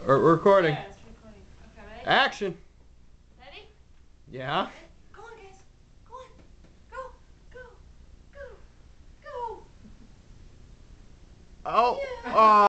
We're recording. Yeah, it's recording. Okay, ready? Action. Ready? Yeah. Go on, guys. Go on. Go. Go. Go. Go. Oh. Yeah.